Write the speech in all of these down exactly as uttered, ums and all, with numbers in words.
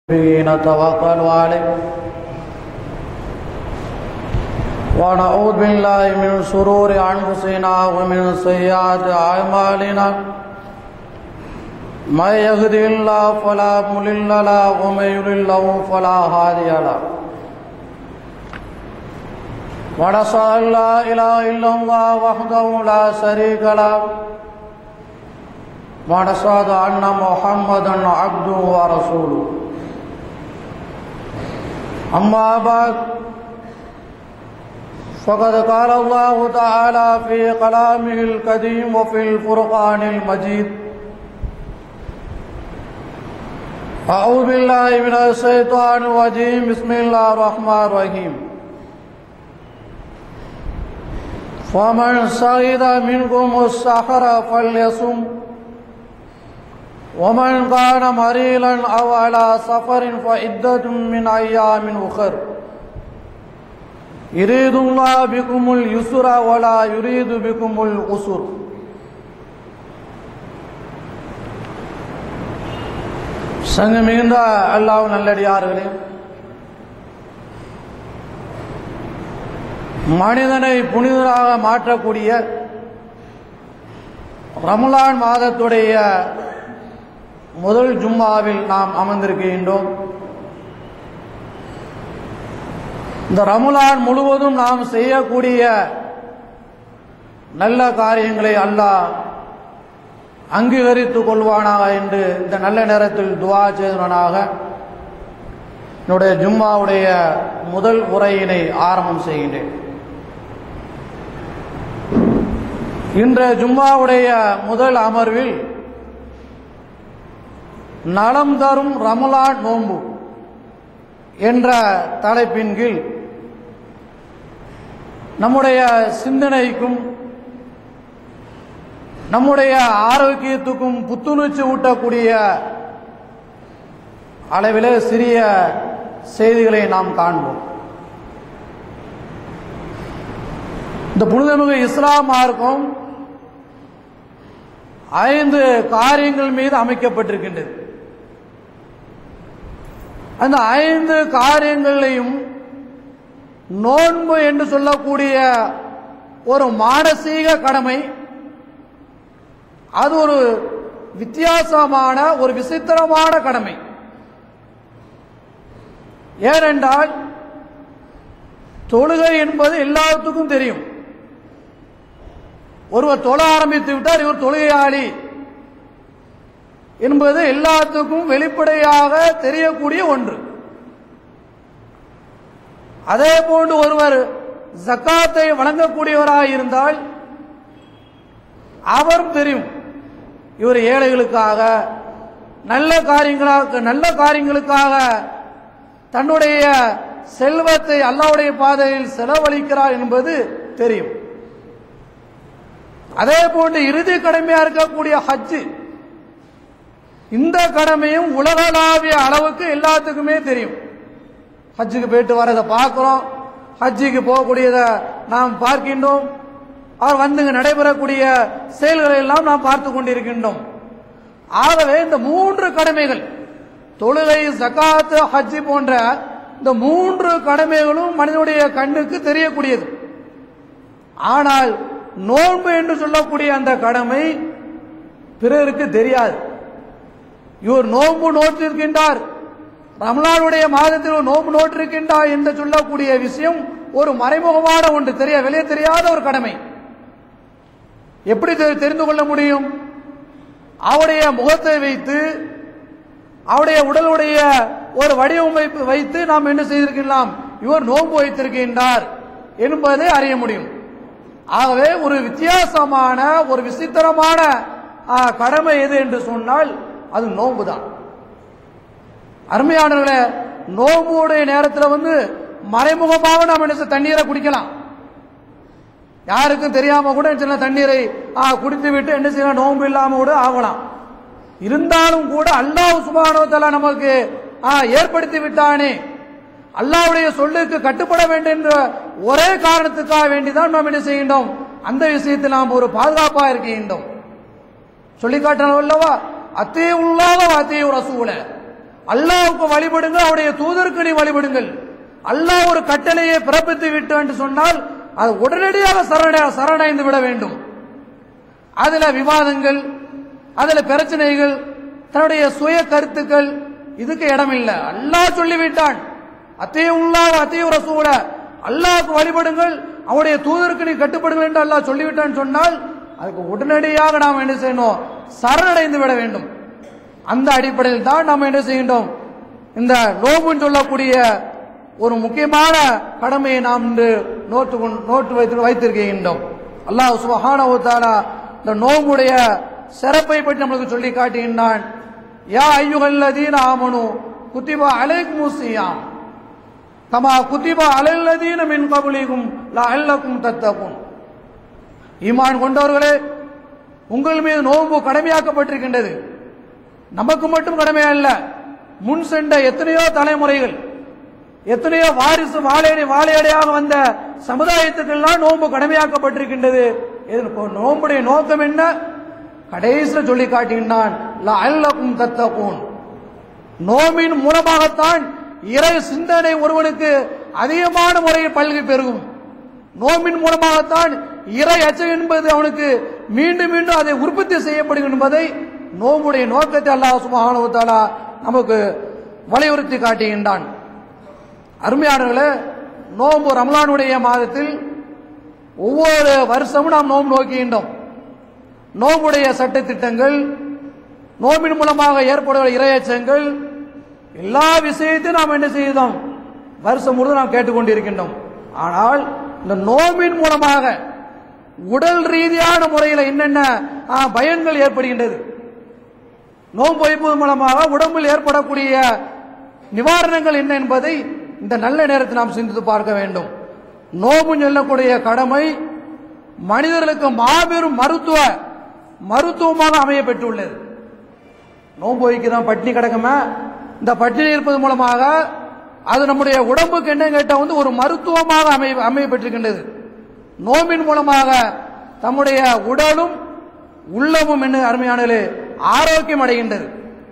نتوكل عليه ونعوذ بالله من شرور أنفسنا ومن سيئات أعمالنا من يهده الله فلا مضل له ومن يضلل فلا هادي له ونشهد أن لا إله إلا الله وحده لا شريك له ونشهد أن محمدا عبده ورسوله أما بعد فقد قال الله تعالى في كلامه القديم وفي الفرقان المجيد أعوذ بالله من الشيطان الرجيم بسم الله الرحمن الرحيم فمن شهد منكم الشهر فليصم ومن كان مريضا أو على سفر فعدة من أيام أخر يريد الله بكم اليسر ولا يريد بكم العسر சங்கமிகுந்த அல்லாஹ் நல்லடியார்களே, மனிதனை புனிதராக மாற்றக்கூடிய ரமலான் மாதத்துடைய முதல் ஜும்மாவில் நாம் அமர்ந்திருக்கின்றோம். இந்த ரமலான் முழுவதும் நாம் செய்யக்கூடிய நல்ல காரியங்களை அல்லாஹ் அங்கீகரித்துக் கொள்வானாக என்று இந்த நல்ல நேரத்தில் துஆ செய்தவனாக என்னுடைய ஜும்மாவுடைய முதல் உரையினை ஆரம்பம் செய்கின்றேன். இன்றைய ஜும்மாவுடைய முதல் அமர்வில் நலம் தரும் ரமலான் நோன்பு என்ற தலைப்பின் கீழ் நம்முடைய சிந்தனைக்கும் நம்முடைய ஆரோக்கியத்துக்கும் புத்துணர்ச்சி ஊட்டக்கூடிய அளவிலே சிறிய செய்திகளை நாம் காண்போம். இந்த புனிதமிகு இஸ்லாம் மார்க்கம் ஐந்து காரியங்கள் மீது அமைக்கப்பட்டிருக்கின்றது. அந்த ஐந்து காரியங்களையும் நோன்பு என்று சொல்லக்கூடிய ஒரு மானசீக கடமை, அது ஒரு வித்தியாசமான ஒரு விசித்திரமான கடமை. ஏனென்றால் தொழுகை என்பது எல்லாத்துக்கும் தெரியும். ஒருவர் தொழ ஆரம்பித்து விட்டார், இவர் தொழுகையாளி என்பது எல்லாத்துக்கும் வெளிப்படையாக தெரியக்கூடிய ஒன்று. அதே போன்று ஒருவர் ஜக்காத்தை வழங்கக்கூடியவராக இருந்தால் அவரும் தெரியும், இவர் ஏழைகளுக்காக நல்ல காரியங்களாக நல்ல காரியங்களுக்காக தன்னுடைய செல்வத்தை அல்லாஹ்வுடைய பாதையில் செலவழிக்கிறார் என்பது தெரியும். அதே போன்று இறுதி கடமையா இருக்கக்கூடிய ஹஜ், இந்த கடமையும் உலகளாவிய அளவுக்கு எல்லாத்துக்குமே தெரியும். ஹஜ்ஜுக்கு போயிட்டு வரதை பார்க்கிறோம், ஹஜ்ஜுக்கு போகக்கூடியதை நாம் பார்க்கின்றோம், அவர் வந்து நடைபெறக்கூடிய செயல்களை எல்லாம் நாம் பார்த்து கொண்டிருக்கின்றோம். ஆகவே இந்த மூன்று கடமைகள், தொழுகை, ஜகாத், ஹஜ் போன்ற இந்த மூன்று கடமைகளும் மனிதனுடைய கண்ணுக்கு தெரியக்கூடியது. ஆனால் நோன்பு என்று சொல்லக்கூடிய அந்த கடமை பிறருக்கு தெரியாது. இவர் நோன்பு நோற்றிருக்கின்றார், ரமலானுடைய மாதத்தில் நோன்பு நோற்றிருக்கின்றார் என்று சொல்லக்கூடிய விஷயம் ஒரு மறைமுகமான ஒன்று, தெரிய வெளியே தெரியாத ஒரு கடமை. எப்படி தெரிந்து கொள்ள முடியும்? அவருடைய முகத்தை வைத்து, அவருடைய உடலுடைய ஒரு வடிவமைப்பு வைத்து நாம் என்ன செய்திருக்கலாம், இவர் நோன்பு வைத்திருக்கின்றார் என்பதை அறிய முடியும். ஆகவே ஒரு வித்தியாசமான ஒரு விசித்திரமான கடமை எது என்று சொன்னால் அது நோன்பு தான். அருமையானவர்களே, நோன்புடைய நேரத்தில் வந்து மறைமுகமாக நாம் என்ன தண்ணீரை குடிக்கலாம், யாருக்கும் தெரியாம கூட சின்ன தண்ணீரை குடித்து விட்டு என்ன செய்யலாம், நோன்பு இல்லாம கூட ஆகலாம். இருந்தாலும் கூட அல்லாஹ் சுப்ஹானஹு வ தஆலா நமக்கு ஏற்படுத்தி விட்டானே, அல்லாஹ்வுடைய சொல்லுக்கு கட்டுப்பட வேண்டும் என்ற ஒரே காரணத்துக்காக வேண்டிதான் நாம் என்ன செய்கின்றோம், அந்த விஷயத்தில் நாம் ஒரு பாதுகாப்பா இருக்கின்றோம். சொல்லி காட்டணும் அல்லவா, அத்தீஉல்லாஹ வ அத்தீஉர் ரசூல, அல்லாஹ்வுக்கு வழிபடுங்கள், அவருடைய தூதருக்கு நீ வழிபடுங்கள். அல்லாஹ் ஒரு கட்டளையை பிறப்பித்து விட்டு என்று சொன்னால் அது உடனடியாக சரண சரணடைந்து விட வேண்டும். அதுல விவாதங்கள், அதுல பிரச்சனைகள், தன்னுடைய சுய கருத்துக்கள் இதுக்கு இடமில்லை. அல்லாஹ் சொல்லிவிட்டான், அத்தையுல்லாஹ் அத்தையு ரசூல, அல்லாஹ்வுக்கு வழிபடுங்கள், அவருடைய தூதருக்கு நீ கட்டுப்படுங்கள் என்று அல்லாஹ் சொல்லிவிட்டான்னு சொன்னால் அதுக்கு உடனடியாக நாம் என்ன செய்யணும்? சரணடைந்து விட வேண்டும். அந்த அடிப்படையில் தான் நாம் என்ன செய்கின்றோம்? இந்த நோம்புன்னு சொல்லக்கூடிய ஒரு முக்கியமான கடமையை நாம் இன்று நோட்டு நோட்டு வைத்து வைத்திருக்கின்றோம். அல்லாஹ் சுப்ஹானஹு வ தஆலா இந்த நோம்புடைய சிறப்பை பற்றி நம்மளுக்கு சொல்லி காட்டுகின்றான். யா அய்யுஹல்லதீன ஆமனு குத்திப அலைக்குமுஸ் ஸியாம் கமா குத்திப அலல்லதீன மின் கப்லிகும் லஅல்லக்கும் தத்தகுன். ஈமான் கொண்டவர்களே, உங்கள் மீது நோன்பு கடமையாக்கப்பட்டிருக்கின்றது. நமக்கு மட்டும் கடமை அல்ல, முன் சென்ற எத்தனையோ தலைமுறைகள், எத்தனையோ வாரிசு வாழையடி வாழையடையாக வந்த சமுதாயத்துக்கெல்லாம் நோன்பு கடமையாக்கப்பட்டிருக்கின்றது. நோன்புடைய நோக்கம் என்ன? கடைசியில் சொல்லி காட்டுகின்றான், லஅல்லக்கும் தத்தகுன். நோம்பின் மூலமாகத்தான் இறை சிந்தனை ஒருவனுக்கு அதிகமான முறையில் பல்கி பெருகும். நோம்பின் மூலமாகத்தான் இறை அச்சம் என்பது அவனுக்கு மீண்டும் மீண்டும் அதை உற்பத்தி செய்யப்படும் என்பதை நோம்புடைய நோக்கத்தை அல்லாஹ் சுப்ஹானஹு வ தஆலா நமக்கு வலியுறுத்தி காட்டுகின்றான். அருமையானவர்களே, நோம்பு ரமலானுடைய மாதத்தில் ஒவ்வொரு வருஷமும் நாம் நோம்பு நோக்குகின்றோம். நோம்புடைய சட்ட திட்டங்கள், நோம்பின் மூலமாக ஏற்படுகிற இறையச்சங்கள், எல்லா விஷயத்தையும் நாம் என்ன செய்தோம்? வருஷம் முழுவதும் நாம் கேட்டுக்கொண்டிருக்கின்றோம். ஆனால் இந்த நோம்பின் மூலமாக உடல் ரீதியான முறையில் என்னென்ன பயன்கள் ஏற்படுகின்றது, நோன்பு வைப்பதன் மூலமாக உடம்பில் ஏற்படக்கூடிய நிவாரணங்கள் என்ன என்பதை இந்த நல்ல நேரத்தில் நாம் சிந்தித்து பார்க்க வேண்டும். நோம்பு சொல்லக்கூடிய கடமை மனிதர்களுக்கு மாபெரும் மருத்துவ மருத்துவமாக அமைய பெற்றுள்ளது. நோன்பு வைக்கிறோம், பட்டினி கிடக்குமே, இந்த பட்டினி இருப்பது மூலமாக அது நம்முடைய உடம்புக்கு என்ன கேட்டால் வந்து ஒரு மருத்துவமாக அமைய அமைய பெற்றிருக்கின்றது. நோம்பின் மூலமாக தம்முடைய உடலும் உள்ளமும் என்ன அருமையானது ஆரோக்கியம் அடைகின்றது.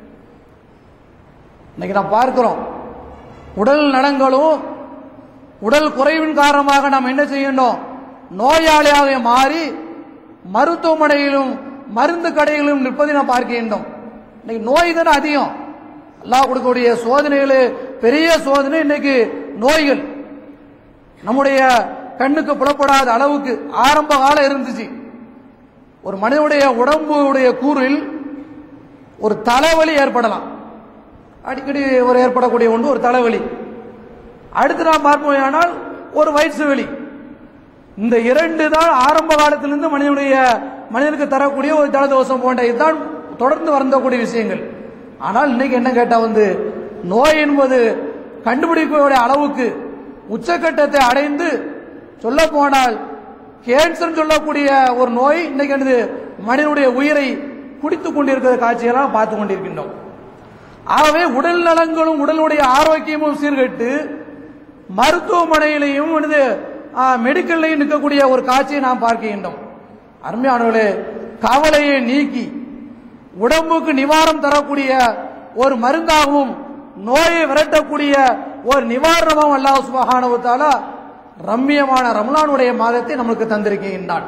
இன்னைக்கு நாம் பார்க்கிறோம், உடல் நலங்களும் உடல் குறைவின் காரணமாக நாம் என்ன செய்யணும்? நோயாளியாக மாறி மருத்துவமனையிலும் மருந்து கடைகளிலும் நிற்பதை நாம் பார்க்கின்றோம். இன்னைக்கு நோய் தானே அதிகம். அல்லாஹ் கொடுக்கக்கூடிய சோதனைகளே பெரிய சோதனை இன்னைக்கு நோய்கள். நம்முடைய கண்ணுக்கு புலப்படாத அளவுக்கு ஆரம்ப காலம் இருந்துச்சு. ஒரு மனிதனுடைய உடம்புடைய கூறில் ஒரு தலைவலி ஏற்படலாம், அடிக்கடி ஒரு ஏற்படக்கூடிய ஒன்று ஒரு தலைவலி. அடுத்து நாம் பார்ப்போம், ஆனால் ஒரு வயிற்று வலி. இந்த இரண்டு தான் ஆரம்ப காலத்திலிருந்து மனிதனுடைய மனிதனுக்கு தரக்கூடிய ஒரு ஜலதோஷம் போன்ற இதுதான் தொடர்ந்து வரக்கூடிய விஷயங்கள். ஆனால் இன்னைக்கு என்ன கேட்டா வந்து நோய் என்பது கண்டுபிடிக்கக்கூடிய அளவுக்கு உச்சக்கட்டத்தை அடைந்து, சொல்ல போனால் கேன்சர் சொல்லக்கூடிய ஒரு நோய் இன்னைக்கு என்னது மனிதனுடைய உயிரை குடித்துக் கொண்டிருக்கிற காட்சியெல்லாம் பார்த்து கொண்டிருக்கின்றோம். ஆகவே உடல் நலங்களும் உடலுடைய ஆரோக்கியமும் சீர்கெட்டு மருத்துவமனையிலையும் வந்து மெடிக்கல்லையும் நிற்கக்கூடிய ஒரு காட்சியை நாம் பார்க்கின்றோம். அருமையானவர்களே, கவலையை நீக்கி உடம்புக்கு நிவாரணம் தரக்கூடிய ஒரு மருந்தாகவும் நோயை விரட்டக்கூடிய ஒரு நிவாரணமாகவும் அல்லாஹ் சுப்ஹானஹு வ தஆலா ரம்மியமான ரமலானுடைய மாதத்தை நமக்கு தந்திருக்கின்றான்.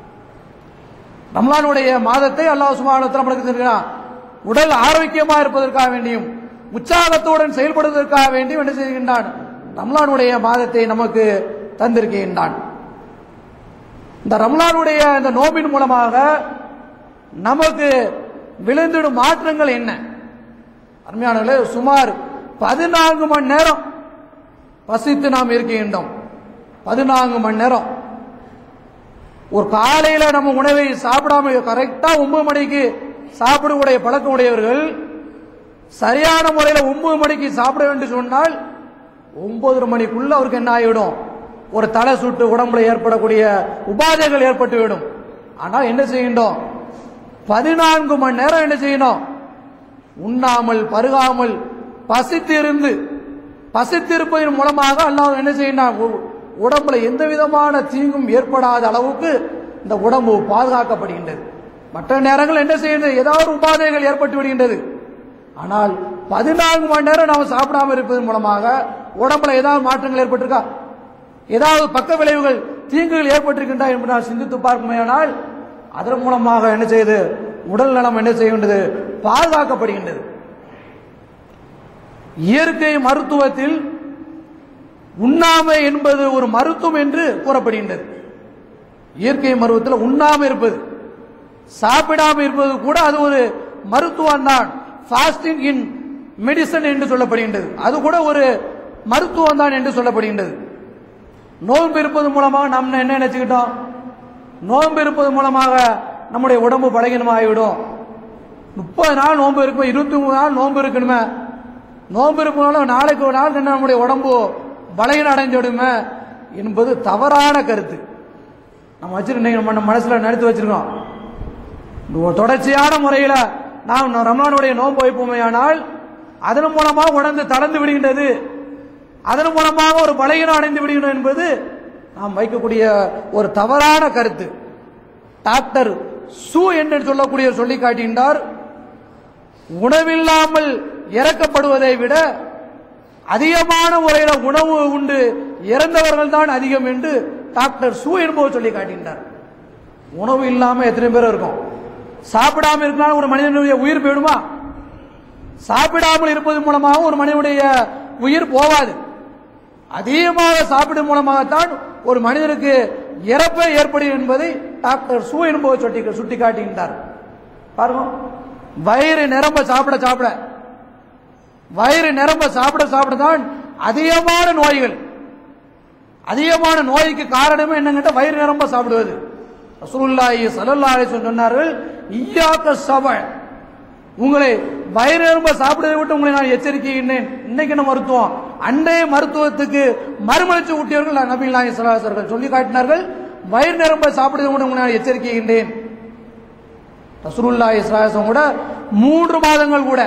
ரமலானுடைய மாதத்தை அல்லாஹ் சுப்ஹானஹு வ தஆலா நமக்கு தந்திருக்கிறான். உடல் ஆரோக்கியமாக இருப்பதற்காக வேண்டியும் உற்சாகத்துடன் செயல்படுவதற்காக வேண்டியும் என்ன செய்கின்றான்? ரமலானுடைய மாதத்தை நமக்கு தந்திருக்கின்றான். இந்த ரமலானுடைய இந்த நோம்பின் மூலமாக நமக்கு விளைந்திடும் மாற்றங்கள் என்ன? அருமையானவர்களே, சுமார் பதினான்கு மணி நேரம் பசித்து நாம் இருக்கின்றோம். பதினான்கு மணி நேரம் ஒரு காலையில நம்ம உணவை சாப்பிடாம கரெக்டா ஒன்பது மணிக்கு சாப்பிடக்கூடிய பழக்கம் உடையவர்கள் சரியான முறையில் ஒன்பது மணிக்கு சாப்பிட வேண்டும் சொன்னால் ஒன்பதரை மணிக்குள்ள அவருக்கு என்ன ஆகிவிடும்? ஒரு தலை சுட்டு உடம்புல ஏற்படக்கூடிய உபாதைகள் ஏற்பட்டுவிடும். ஆனால் என்ன செய்யணும்? பதினான்கு மணி நேரம் என்ன செய்யணும்? உண்ணாமல் பருகாமல் பசித்திருந்து பசித்திருப்பதன் மூலமாக அல்லாஹ் என்ன செய்யணும்? உடம்புல எந்த விதமான தீங்கும் ஏற்படாத அளவுக்கு இந்த உடம்பு பாதுகாக்கப்படுகின்றது. மற்ற நேரங்கள் என்ன செய்யுது? ஏதாவது உபாதைகள் ஏற்பட்டு விடுகின்றது. ஆனால் பதினான்கு மணி நேரம் நாம சாப்பிடாம இருப்பதன் மூலமாக உடம்புல ஏதாவது மாற்றங்கள் ஏற்பட்டிருக்கா, ஏதாவது பக்க விளைவுகள் தீங்குகள் ஏற்பட்டிருக்கின்றா என்று நான் சிந்தித்து பார்க்குமேயானால் அதன் மூலமாக என்ன செய்யுது, உடல் நலம் என்ன செய்கின்றது, பாதுகாக்கப்படுகின்றது. இயற்கை மருத்துவத்தில் உண்ணாமை என்பது ஒரு மருத்துவம் என்று கூறப்படுகின்றது. இயற்கை மருத்துவத்தில் உண்ணாமை இருப்பது, சாப்பிடாம இருப்பது கூட அது ஒரு மருத்துவம் தான். ஃபாஸ்டிங் இன் மெடிசன் என்று சொல்லப்படுகின்றது, அது கூட ஒரு மருத்துவம் தான் என்று சொல்லப்படுகின்றது. நோன்பு இருப்பது மூலமாக நம்ம என்ன நினைச்சுக்கிட்டோம், நோன்பு இருப்பது மூலமாக நம்முடைய உடம்பு பலகீனமாகிவிடும். முப்பது நாள் நோன்பு இருக்கும், இருபத்தி மூணு நாள் நோன்பு இருக்கணுமே, நோன்பு இருப்பதுனால நாளைக்கு ஒரு நாள் நம்முடைய உடம்பு பலகீனம் அடைஞ்சு விடுமே என்பது தவறான கருத்து. நம்ம வச்சிருக்க நம்ம மனசுல நினைத்து வச்சிருக்கோம். தொடர்ச்சியான முறையில் நாம் ரமலானுடைய நோன்பு வைப்போமேயானால் அதன் மூலமாக உடம்பு தளர்ந்து விடுகின்றது, அதன் மூலமாக ஒரு பலகீனம் அடைந்து விடுகின்றோம் என்பது நாம் வைக்கக்கூடிய ஒரு தவறான கருத்து. டாக்டர் சு என்று சொல்லக்கூடிய சொல்லி காட்டுகின்றார், உணவில்லாமல் இறக்கப்படுவதை விட அதிகமான முறையில் உணவு உண்டு இறந்தவர்கள் தான் அதிகம் என்று டாக்டர் சு என்பவர் சொல்லி காட்டுகின்றார். உணவு இல்லாம எத்தனை பேர் இருக்கும், சாப்பிடாம இருந்தாலும் ஒரு மனிதனுடைய உயிர் போயிடுமா? சாப்பிடாமல் இருப்பது மூலமாக ஒரு மனிதனுடைய உயிர் போவாது. அதிகமாக சாப்பிடும் மூலமாகத்தான் ஒரு மனிதனுக்கு இறப்பே ஏற்படும் என்பதை டாக்டர் சு என்பவர் சுட்டி காட்டுகின்றார். பாருங்க, வயிறு நிரம்ப சாப்பிட சாப்பிட வயிறு நிரம்ப சாப்பிட சாப்பிட தான் அதிகமான நோய்கள், அதிகமான நோய்க்கு காரணமே என்னங்கிட்ட வயிறு நிரம்ப சாப்பிடுவது. ரசூலுல்லாஹி ஸல்லல்லாஹு அலைஹி வஸல்லம் சொன்னார்கள், இய்யாக ஸப, உங்களை வயிறு நிரம்ப சாப்பிடுவதை விட்டு உங்களை நான் எச்சரிக்கின்றேன். இன்னைக்கு என்ன மருத்துவம், அண்டைய மருத்துவத்துக்கு மறுமலர்ச்சி ஊட்டியவர்கள் நபிகள் ஸல்லல்லாஹு அலைஹி வஸல்லம் சொல்லி காட்டினார்கள், வயிறு நிரம்ப சாப்பிடுவதை விட்டு உங்களை நான் எச்சரிக்கின்றேன். ரசூலுல்லாஹி ஸல்லல்லாஹு அலைஹி வஸல்லம் கூட மூன்று மாதங்கள் கூட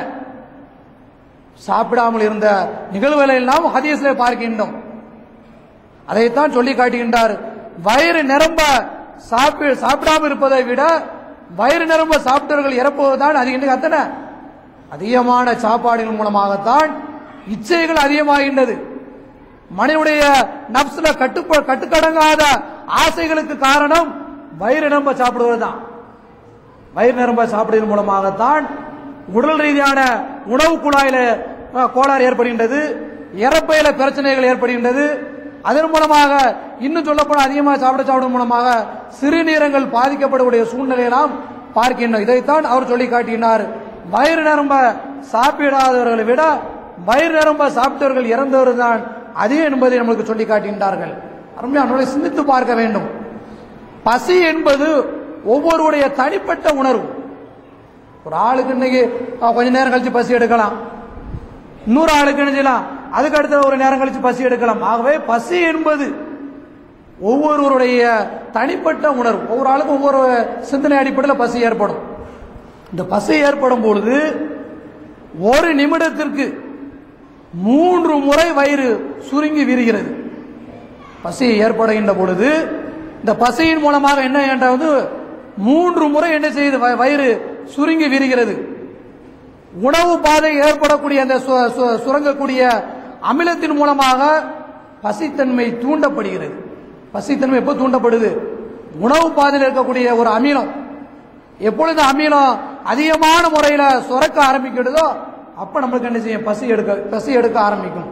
சாப்பிடாமல் இருந்த நிகழ்வுகளை எல்லாம் ஹதீஸ்ல பார்க்கின்றோம். அதைத்தான் சொல்லி காட்டுகின்றார், வயிறு நிரம்ப சாப்பிடாமல் இருப்பதை விட வயிறு நிரம்ப சாப்பிட்டவர்கள் இறப்புவதுதான் அதிக அத்தனை அதிகமான சாப்பாடுகள் மூலமாகத்தான் இச்சைகள் அதிகமாகின்றது. மனிதனுடைய நப்சுல கட்டு கட்டுக்கடங்காத ஆசைகளுக்கு காரணம் வயிறு நிரம்ப சாப்பிடுவதுதான். வயிறு நிரம்ப சாப்பிடுவதன் மூலமாகத்தான் உடல் ரீதியான உணவு குழாயில கோளாறு ஏற்படுகின்றது, இறப்பையில பிரச்சனைகள் ஏற்படுகின்றது. அதன் மூலமாக இன்னும் சொல்லப்போன அதிகமாக சாப்பிட சாப்பிடும் மூலமாக சிறுநீரங்கள் பாதிக்கப்படக்கூடிய சூழ்நிலையை நாம் பார்க்கின்றோம். இதைத்தான் அவர் சொல்லி காட்டினார், வயிறு நிரம்ப சாப்பிடாதவர்களை விட வயிறு நிரம்ப சாப்பிட்டவர்கள் இறந்தவர்கள் தான் அதிகம் என்பதை நம்மளுக்கு சொல்லி காட்டுகின்றார்கள். அருமையானவர்களை சிந்தித்து பார்க்க வேண்டும். பசி என்பது ஒவ்வொருடைய தனிப்பட்ட உணர்வு. ஒரு ஆளுக்கு இன்னைக்கு கொஞ்ச நேரம் கழிச்சு பசி எடுக்கலாம், இன்னொரு ஆளுக்கு என்ன செய்யலாம், அதுக்கு அடுத்த ஒரு நேரம் கழிச்சு பசி எடுக்கலாம். ஆகவே பசி என்பது ஒவ்வொருவருடைய தனிப்பட்ட உணர்வு. ஒவ்வொரு ஆளுக்கும் ஒவ்வொரு சிந்தனை அடிப்படையில் பசி ஏற்படும். இந்த பசி ஏற்படும் பொழுது ஒரு நிமிடத்திற்கு மூன்று முறை வயிறு சுருங்கி விரிகிறது. பசி ஏற்படுகின்ற பொழுது இந்த பசியின் மூலமாக என்ன என்றாவது மூன்று முறை என்ன செய்யுது, வயிறு சுருங்கி விரிகிறது. உணவு பாதை ஏற்படக்கூடிய அந்த சுரங்கக்கூடிய அமிலத்தின் மூலமாக பசித்தன்மை தூண்டப்படுகிறது. பசித்தன்மை எப்போ தூண்டப்படுது, உணவு பாதையில் இருக்கக்கூடிய ஒரு அமிலம் எப்பொழுது அமிலம் அதிகமான முறையில் சுரக்க ஆரம்பிக்கிறதோ அப்ப நம்மளுக்கு என்ன செய்யும், பசி எடுக்க பசி எடுக்க ஆரம்பிக்கும்.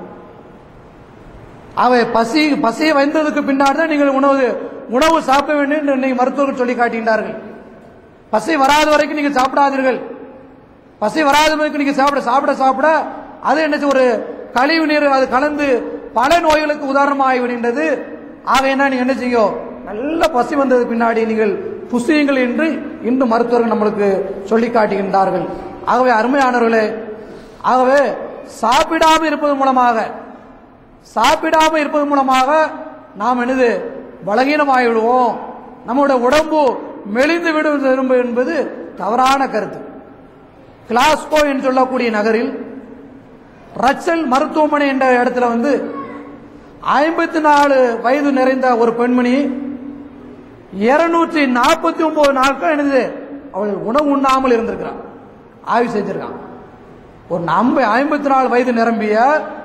அவை பசி பசி வந்ததுக்கு பின்னாடி தான் நீங்கள் உணவு உணவு சாப்பிட வேண்டும் என்று இன்னைக்கு மருத்துவர்கள் சொல்லி காட்டுகின்றார்கள். பசி வராத வரைக்கும் நீங்க சாப்பிடாதீர்கள். பசி வராத வரைக்கும் நீங்க சாப்பிட சாப்பிட சாப்பிட அது என்ன ஒரு கழிவு நீர் அது கலந்து பல நோய்களுக்கு உதாரணமாக ஆகிவிடுகின்றது. ஆகையினா நீங்க என்ன செய்யும், நல்ல பசி வந்தது பின்னாடி நீங்கள் புசியுங்கள் என்று இன்று மருத்துவர்கள் நம்மளுக்கு சொல்லி காட்டுகின்றார்கள். ஆகவே அருமையானவர்களே, ஆகவே சாப்பிடாமல் இருப்பது மூலமாக சாப்பிடாமல் இருப்பது மூலமாக நாம் என்னது பலகீனமாகிவிடுவோம், நம்முடைய உடம்பு மெலிந்து விடுவது என்பது தவறான கருத்து. கிளாஸ்கோ என்று சொல்லக்கூடிய நகரில் ரச்சல் மருத்துவமனை என்ற இடத்துல வந்து ஐம்பத்தி நாலு வயது நிறைந்த ஒரு பெண்மணி இருநூற்றி நாற்பத்தி ஒன்பது நாட்கள் என்னது அவள் உணவு உண்ணாமல் இருந்திருக்கிறான், ஆய்வு செஞ்சிருக்கான். ஒரு நம்ப ஐம்பத்தி நாலு வயது நிரம்பிய